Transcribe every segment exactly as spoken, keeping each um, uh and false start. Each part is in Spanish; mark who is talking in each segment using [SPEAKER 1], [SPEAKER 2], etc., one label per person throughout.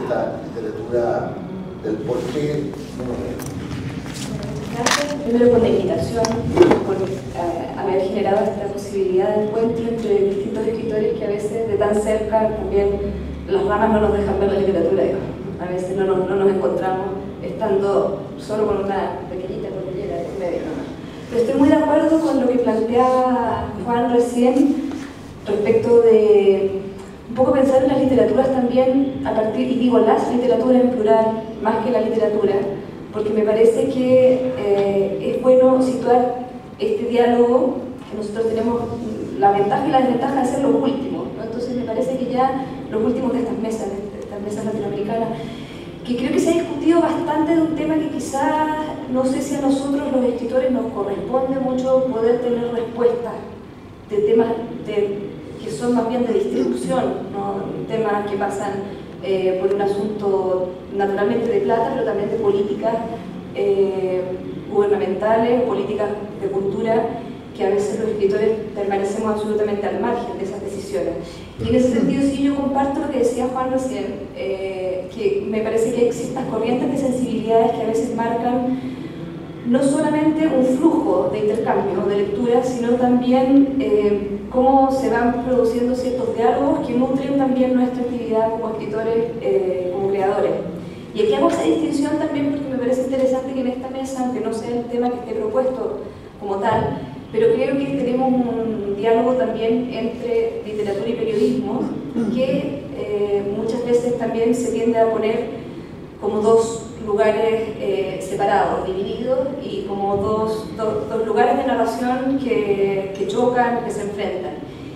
[SPEAKER 1] esta literatura, del por qué.
[SPEAKER 2] Gracias, primero por la invitación, por eh, haber generado esta posibilidad de encuentro entre distintos escritores que a veces de tan cerca también las ramas no nos dejan ver la literatura. A veces no nos, no nos encontramos estando solo con una pequeñita cordillera en medio. Pero estoy muy de acuerdo con lo que planteaba Juan recién respecto de un poco pensar en las literaturas también a partir, y digo las literaturas en plural, más que la literatura, porque me parece que eh, es bueno situar este diálogo, que nosotros tenemos la ventaja y la desventaja de ser los últimos, ¿no? Entonces me parece que ya los últimos de estas mesas, de estas mesas latinoamericanas, que creo que se ha discutido bastante de un tema que quizás, no sé si a nosotros los escritores nos corresponde mucho poder tener respuestas de temas de, que son más bien de distribución, ¿no? Temas que pasan eh, por un asunto naturalmente de plata, pero también de políticas eh, gubernamentales, políticas de cultura, que a veces los escritores permanecemos absolutamente al margen de esas decisiones. Y en ese sentido sí yo comparto lo que decía Juan recién, eh, que me parece que hay ciertas corrientes de sensibilidades que a veces marcan no solamente un flujo de intercambio, de lectura, sino también eh, cómo se van produciendo ciertos diálogos que nutren también nuestra actividad como escritores, eh, como creadores. Y aquí hago esa distinción también porque me parece interesante que en esta mesa, aunque no sea el tema que esté propuesto como tal, pero creo que tenemos un diálogo también entre literatura y periodismo que eh, muchas veces también se tiende a poner como dos lugares eh, separados, divididos, y como dos, dos, dos lugares de narración que, que chocan, que se enfrentan.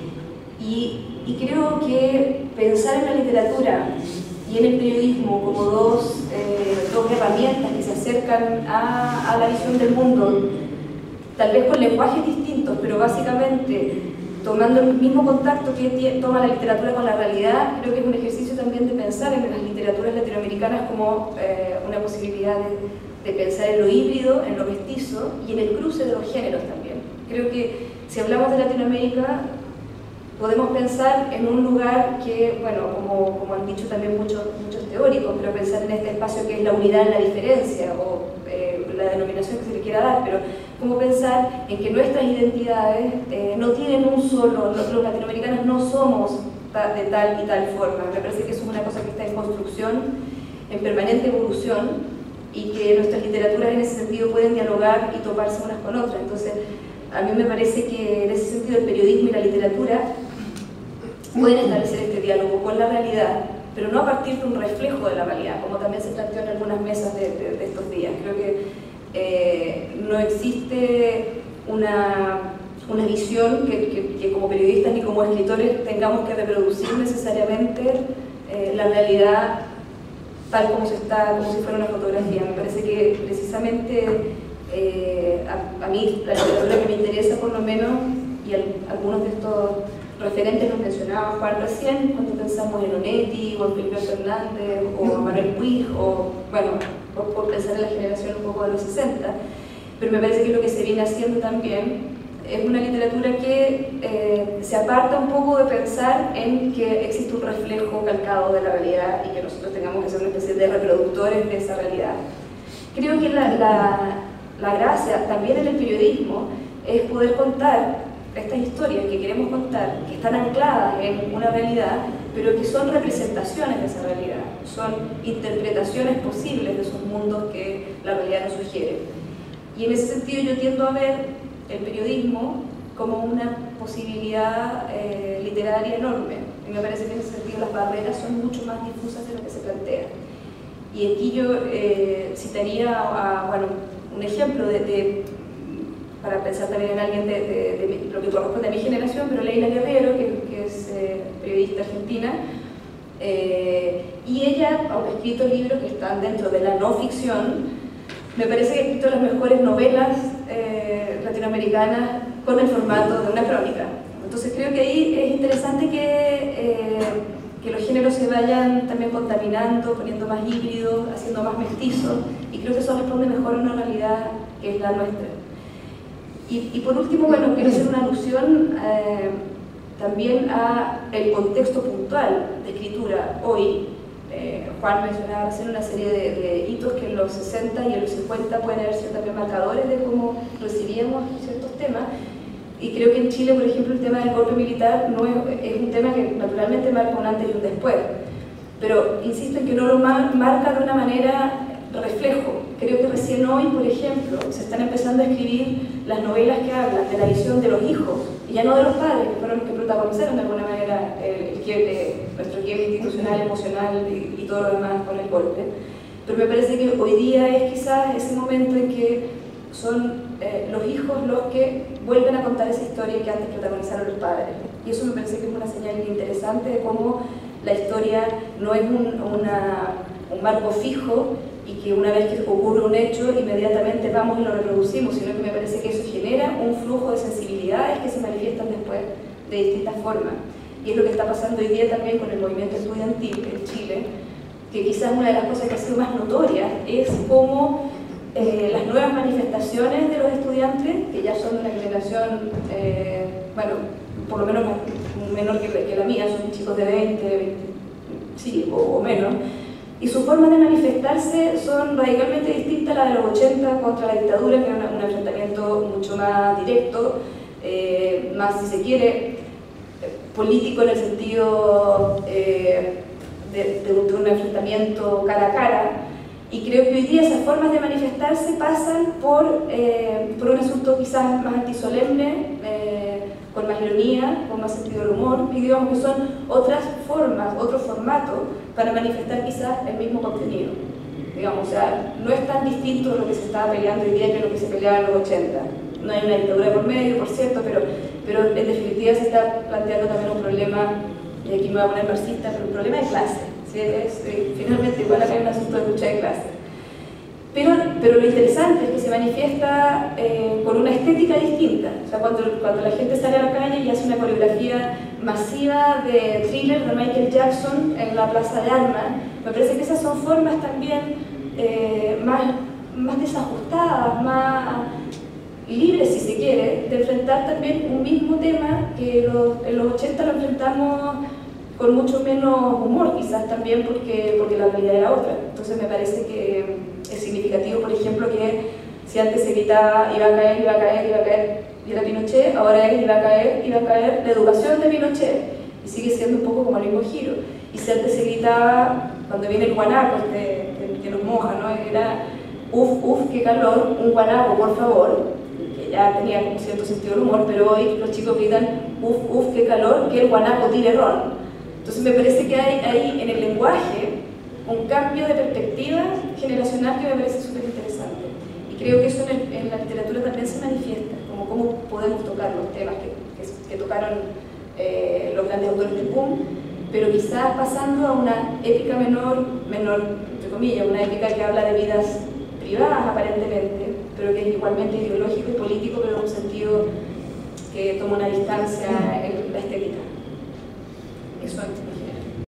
[SPEAKER 2] Y, y creo que pensar en la literatura y en el periodismo como dos, eh, dos herramientas que se acercan a, a la visión del mundo, tal vez con lenguajes distintos, pero básicamente tomando el mismo contacto que toma la literatura con la realidad, creo que es un ejercicio también de pensar en las literaturas latinoamericanas como eh, una posibilidad de, de pensar en lo híbrido, en lo mestizo y en el cruce de los géneros también. Creo que si hablamos de Latinoamérica, podemos pensar en un lugar que, bueno, como, como han dicho también muchos, muchos teóricos, pero pensar en este espacio que es la unidad en la diferencia, o eh, la denominación que se le quiera dar, pero cómo pensar en que nuestras identidades eh, no tienen un solo, los, los latinoamericanos no somos ta, de tal y tal forma. Me parece que eso es una cosa que está en construcción, en permanente evolución, y que nuestras literaturas en ese sentido pueden dialogar y toparse unas con otras. Entonces, a mí me parece que en ese sentido el periodismo y la literatura pueden establecer este diálogo con la realidad, pero no a partir de un reflejo de la realidad, como también se planteó en algunas mesas de, de, de estos días. Creo que eh, no existe una, una visión que, que, que como periodistas ni como escritores tengamos que reproducir necesariamente eh, la realidad tal como se está, como si fuera una fotografía. Me parece que precisamente eh, a, a mí la literatura que me interesa por lo menos, y al, algunos de estos referentes los mencionaba Juan recién, cuando pensamos en Onetti, o en Felipe Fernández, o en Manuel Puig, o bueno, por, por pensar en la generación un poco de los sesenta, pero me parece que lo que se viene haciendo también es una literatura que eh, se aparta un poco de pensar en que existe un reflejo calcado de la realidad y que nosotros tengamos que ser una especie de reproductores de esa realidad. Creo que la, la, la gracia también en el periodismo es poder contar estas historias que queremos contar, que están ancladas en una realidad, pero que son representaciones de esa realidad, son interpretaciones posibles de esos mundos que la realidad nos sugiere. Y en ese sentido yo tiendo a ver el periodismo como una posibilidad eh, literaria enorme. Y me parece que en ese sentido las barreras son mucho más difusas de lo que se plantea. Y aquí yo eh, citaría a, bueno, un ejemplo de, de para pensar también en alguien de, de, de, de lo que corresponde a mi generación, pero Leila Guerrero, que, que es eh, periodista argentina, eh, y ella, aunque ha escrito libros que están dentro de la no ficción, me parece que ha escrito las mejores novelas eh, latinoamericanas con el formato de una crónica. Entonces creo que ahí es interesante que, eh, que los géneros se vayan también contaminando, poniendo más híbridos, haciendo más mestizos, y creo que eso responde mejor a una realidad que es la nuestra. Y, y por último, bueno, quiero hacer una alusión eh, también a el contexto puntual de escritura hoy, eh, Juan mencionaba recién una serie de, de hitos que en los sesenta y en los cincuenta pueden haber sido también marcadores de cómo recibíamos ciertos temas. Y creo que en Chile, por ejemplo, el tema del golpe militar no es, es un tema que naturalmente marca un antes y un después. Pero insisto en que no lo mar, marca de una manera reflejo. Creo que recién hoy, por ejemplo, se están empezando a escribir las novelas que hablan de la visión de los hijos, y ya no de los padres, que fueron los que protagonizaron de alguna manera el, el quiebre, nuestro quiebre institucional, emocional y, y todo lo demás con el golpe. Pero me parece que hoy día es quizás ese momento en que son eh, los hijos los que vuelven a contar esa historia que antes protagonizaron los padres. Y eso me parece que es una señal interesante de cómo la historia no es un, una, un marco fijo y que una vez que ocurre un hecho inmediatamente vamos y lo reproducimos, sino que me parece que eso genera un flujo de sensibilidades que se manifiestan después de distintas formas. Y es lo que está pasando hoy día también con el movimiento estudiantil en Chile, que quizás una de las cosas que ha sido más notoria es cómo eh, las nuevas manifestaciones de los estudiantes, que ya son de una generación, eh, bueno, por lo menos menor que, que la mía, son chicos de veinte, veinte sí, o, o menos, y sus formas de manifestarse son radicalmente distintas a las de los ochenta contra la dictadura, que era una, un enfrentamiento mucho más directo, eh, más, si se quiere, político en el sentido eh, de, de, de un enfrentamiento cara a cara. Y creo que hoy día esas formas de manifestarse pasan por, eh, por un asunto quizás más antisolemne, eh, con más ironía, con más sentido del humor, y digamos que son otras formas, otro formato para manifestar quizás el mismo contenido. Digamos, o sea, no es tan distinto lo que se estaba peleando hoy día que lo que se peleaba en los ochenta. No hay una dictadura por medio, por cierto, pero, pero en definitiva se está planteando también un problema, y aquí me voy a poner marxista, pero un problema de clase. ¿Sí? Es, eh, finalmente igual acá hay un asunto de lucha de clase. Pero, pero lo interesante es que se manifiesta eh, con una estética distinta. O sea, cuando, cuando la gente sale a la calle y hace una coreografía masiva de Thriller de Michael Jackson en la Plaza de Armas, me parece que esas son formas también eh, más, más desajustadas, más libres, si se quiere, de enfrentar también un mismo tema que los, en los ochenta lo enfrentamos con mucho menos humor, quizás también porque, porque la realidad era otra. Entonces me parece que es significativo, por ejemplo, que si antes se gritaba iba a caer, iba a caer, iba a caer, y era Pinochet, ahora es iba a caer, iba a caer la educación de Pinochet, y sigue siendo un poco como el mismo giro. Y si antes se gritaba, cuando viene el guanaco, este, que, que nos moja, ¿no? Era uf, uf, qué calor, un guanaco, por favor, que ya tenía como cierto sentido del humor, pero hoy los chicos gritan uf, uf, qué calor, que el guanaco tire ron. Entonces me parece que hay ahí en el lenguaje un cambio de perspectiva generacional que me parece súper interesante. Y creo que eso en, el, en la literatura también se manifiesta, como cómo podemos tocar los temas que, que, que tocaron eh, los grandes autores del boom, pero quizás pasando a una épica menor, menor, entre comillas, una épica que habla de vidas privadas aparentemente, pero que es igualmente ideológico y político, pero en un sentido que toma una distancia en la estética. Eso